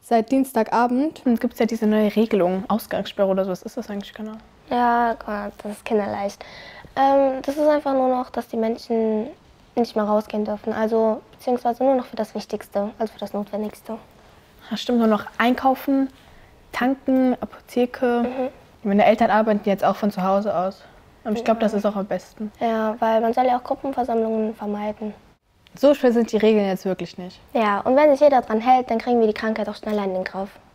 Seit Dienstagabend. Gibt es ja diese neue Regelung, Ausgangssperre oder so. Was ist das eigentlich genau? Ja, Gott, das ist kinderleicht. Das ist einfach nur noch, dass die Menschen nicht mehr rausgehen dürfen. Also, beziehungsweise nur noch für das Wichtigste, also für das Notwendigste. Ja, stimmt, nur noch einkaufen, tanken, Apotheke. Meine Eltern arbeiten jetzt auch von zu Hause aus. Und ich glaube, das ist auch am besten. Ja, weil man soll ja auch Gruppenversammlungen vermeiden. So schwer sind die Regeln jetzt wirklich nicht. Ja, und wenn sich jeder dran hält, dann kriegen wir die Krankheit auch schneller in den Griff.